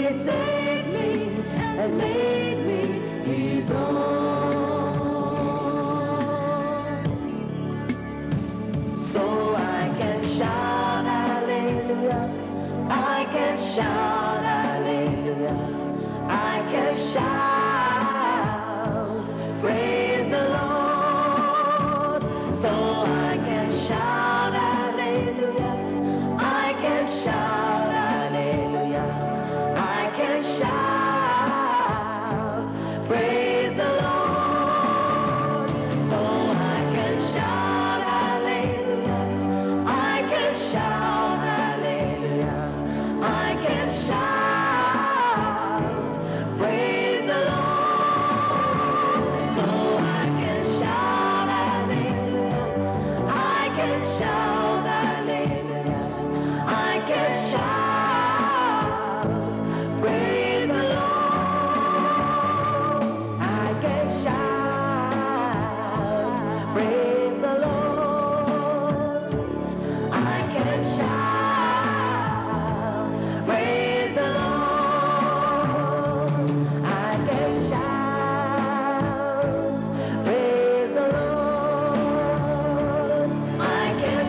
saved me and made me his own. So I can shout hallelujah, I can shout hallelujah, I can shout, praise the Lord. So I can shout hallelujah, I can shout hallelujah, I can shout, praise the Lord. So I can shout hallelujah, I can shout hallelujah, I can shout, praise the Lord. So I can shout hallelujah, I can shout hallelujah, I can shout, praise the Lord. I can shout, praise the Lord. I can shout, praise the Lord. I can shout, praise the Lord. I can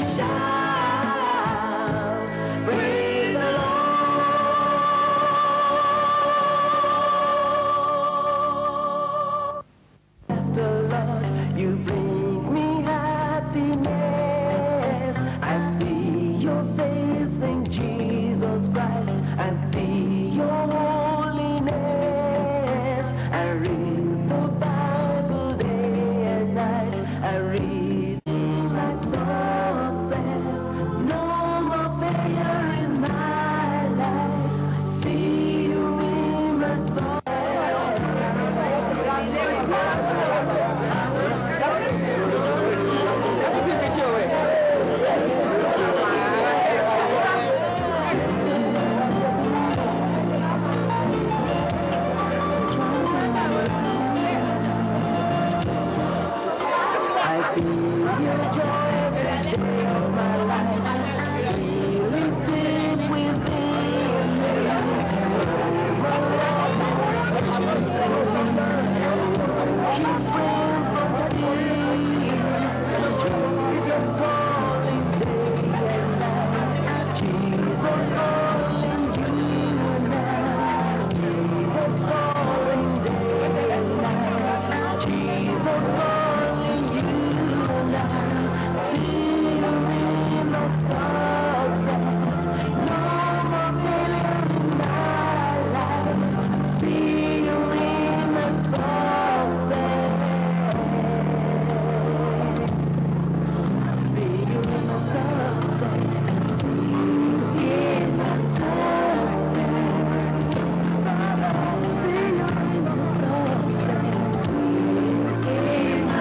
shout, praise the Lord. After Lord, you bring me happiness. I see your face in Jesus Christ. I see your holiness. I read the Bible day and night. I read my success. No more failure in my life. I see you in my I feel your joy every day of my life. I feel it deep within me. My life, keep praying for peace. Jesus calling day and night. Jesus calling you now. Jesus calling day and night. Jesus calling you now. See you in the success. No more failure in my life. See you in the success. See you in the success. See you in the success. See you in the success. See you in the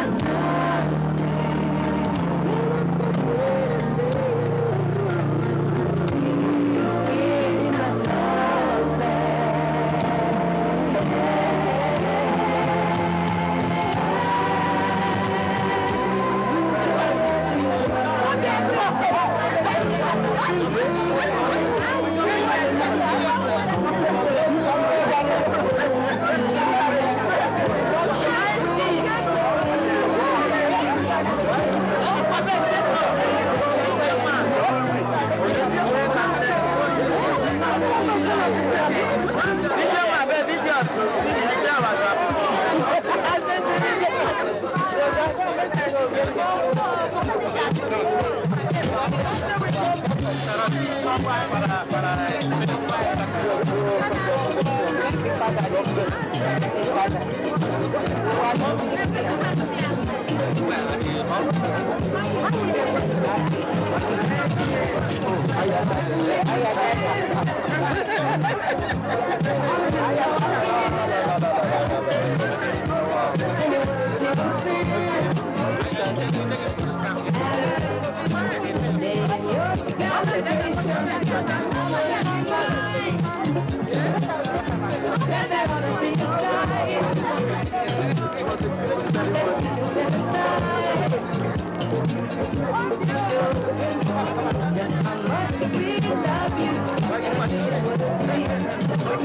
Just how much we love you.